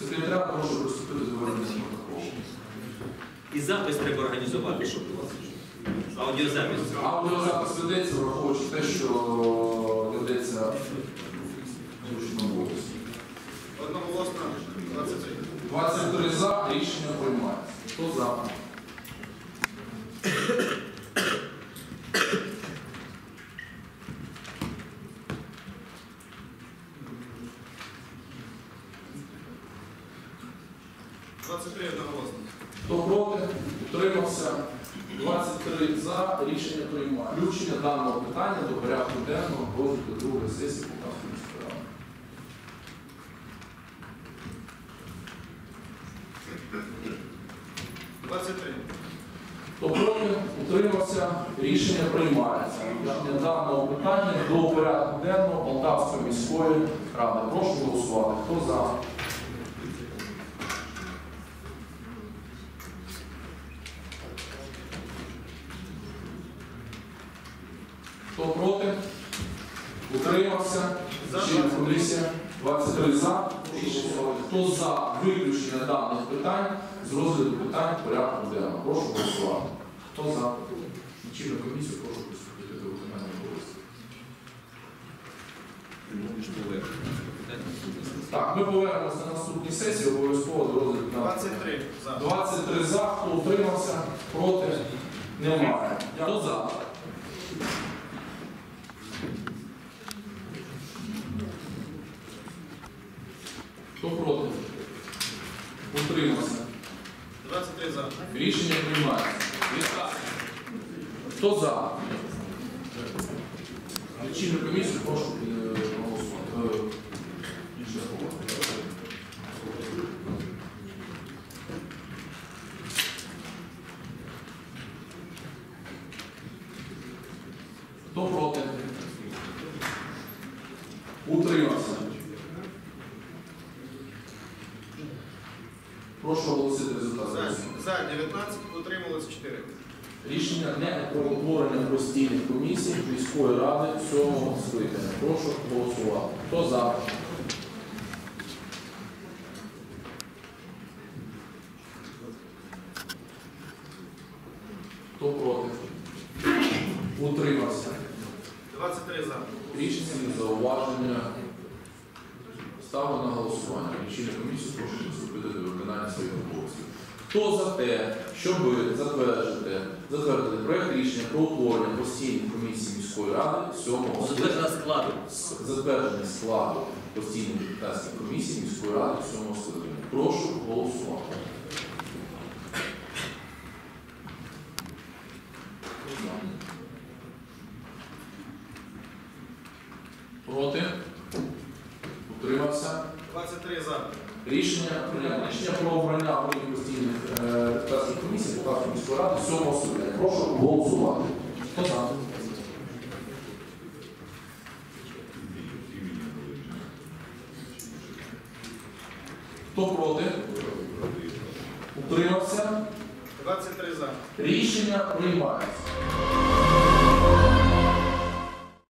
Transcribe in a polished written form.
Секретаріат прошу приступити до ведення протоколу. І запис треба організувати, щоб аудіозапис. Аудіозапис ведеться, враховуючи те, що ведеться зручному голосі. Одноголосно 23. 23 за, рішення приймається. Хто за? Одноголосно. Хто проти? Утримався. 23 за, рішення приймає. Включення даного питання до порядку денного розгляду другої сесії Полтавської міської ради. 23. Хто проти? Утримався. Рішення приймається. Включення даного питання до порядку денного Полтавської міської ради. Прошу голосувати. Хто за? Хто проти? Утримався. Член комісія. 23 за. Хто за виключення даних питань з розгляду питань порядку денного? Прошу голосувати. Хто за? Член комісії, прошу приступити до виконання обов'язків. Так, ми повернемося на наступній сесії, обов'язково до розгляду питань. 23 за. 23 за. Хто утримався? Проти? Немає. Хто за? Хто проти? Утримався. 23 за. Рішення приймається. Вітаю. Хто за? Лічильну комісію прошу проголосувати. Хто проти? Утримався. Прошу оголосити результат. За 19, утрималось 4. Рішення не про утворення постійних комісій міської ради 7-го скликання. Прошу голосувати. Хто за? Хто проти? Утримався. 23 за. Рішення не зауваження. Ставлю на голосування. Лічильну комісію прошу приступити до виконання своїх обов'язків. Хто за те, щоб затвердити проєкт рішення про утворення постійних комісій міської ради 7-го затвердження складу постійних депутатських комісій міської ради 7-го скликання. Прошу голосувати. Проти? Утримався? 23 за. Рішення про обрання голів постійних депутатських комісій Полтавської міської ради 7-го скликання. Прошу голосувати. Хто за? Хто проти? Утримався? 23 за. Рішення приймається.